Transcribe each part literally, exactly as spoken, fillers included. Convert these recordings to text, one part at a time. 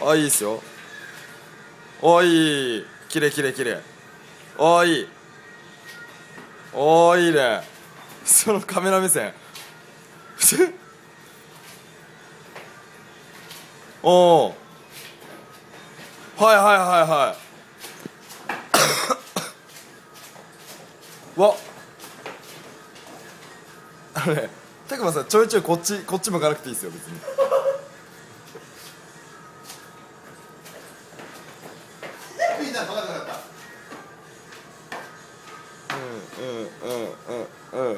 あ、いいっすよ。おいい、きれいきれいきれい。おいい、おいいね。そのカメラ目線おお、はいはいはいはい。わ、あのね、たくまさんちょいちょいこっちこっち向かなくていいですよ別に。 みんな分かんなかった。 うんうんうんうんうん。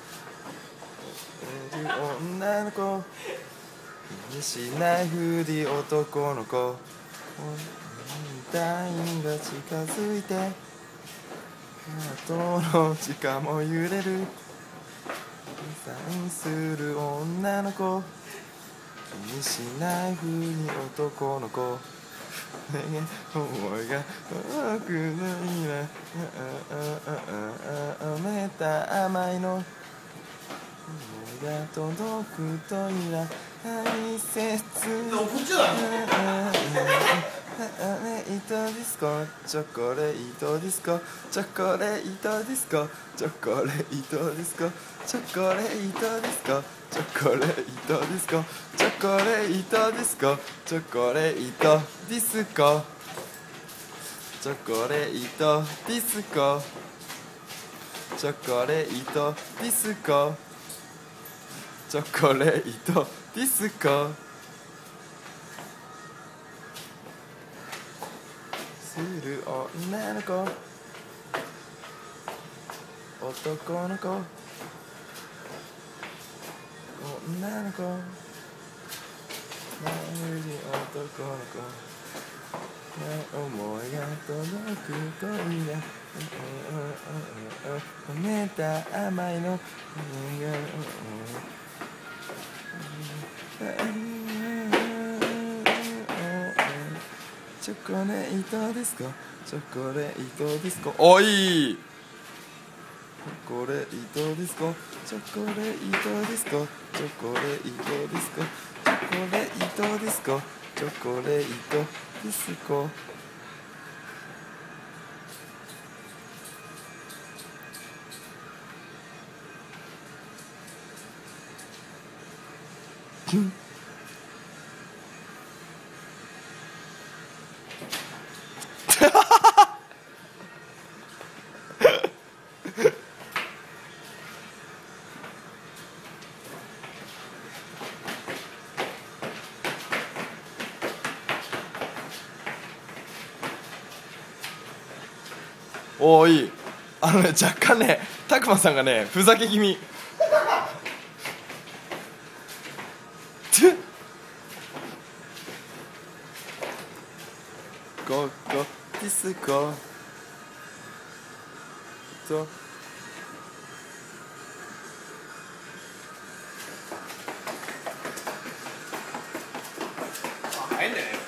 女の子気にしないふり男の子、隊員が近づいてハートの地下も揺れる、サインする女の子、気にしないふり男の子、思いが遠くないな、埋めた甘いの思いが届くといいな、大切こっちだ。 チョコレートディスコ、チョコレートディスコ、チョコレートディスコ、チョコレートディスコ、チョコレートディスコ、チョコレートディスコ、チョコレートディスコ、チョコレートディスコ、チョコレートディスコ、チョコレートディスコ、チョコレートディスコ、する女の子、男の子、女の子、何時男の子、思いが届くといいな、褒めた甘いのチョコレートディスコ、チョコレートディスコ、おい、チョコレートディスコ、チョコレートディスコ、チョコレートディスコ、チョコレートディスコ、チョコレートディスコ。おお、いい。あのね、若干ね、たくまさんがねふざけ気味ゴゴディスコとあ、変だよね。